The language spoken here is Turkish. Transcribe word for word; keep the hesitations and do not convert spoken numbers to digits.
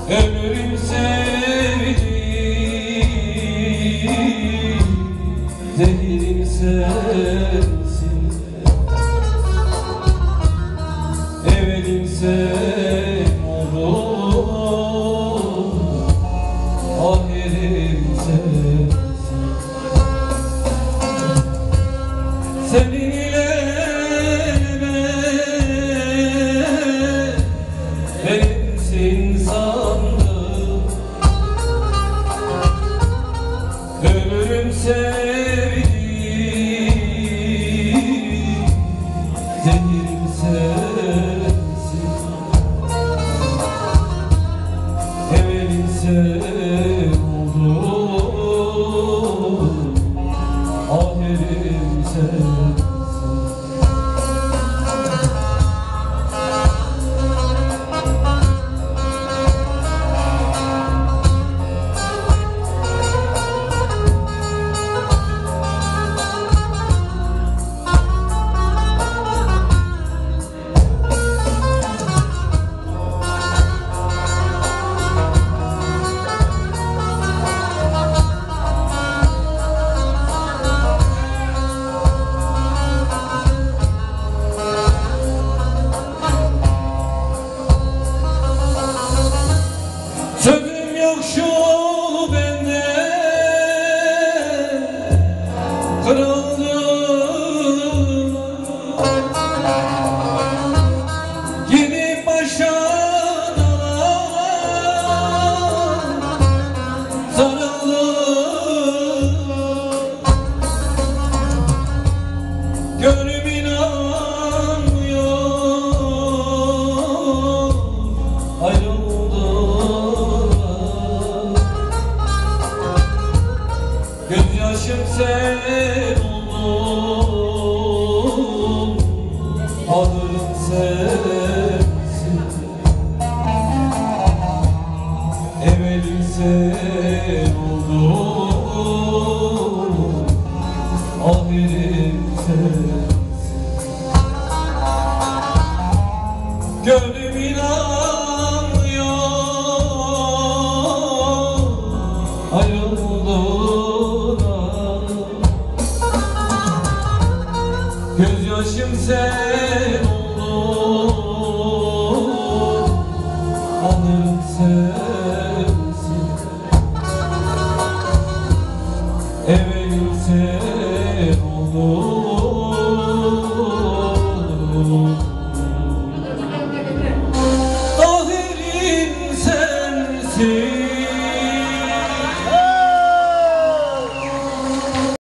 Ölürüm sevdiğim, zehirim sensin. Evelim sen oldun, ahirim sensin. Seninle ben benimsin sandım. Ölürüm sevdiğim, zehirim sensin. Evelim sen oldun, ahirim sensin. Sözüm yok şu bende, kırıldım. Gidip başa sarıldım. Gönlüm inanmıyor, ayrıldım. Gözyaşım sen oldun, adın sensin. Evelim sen oldun, ahirim sensin. Gönlüm inanmıyor, ayrıldın. Gözyaşım sen oldun, anırım sensin. Evelim sen oldun,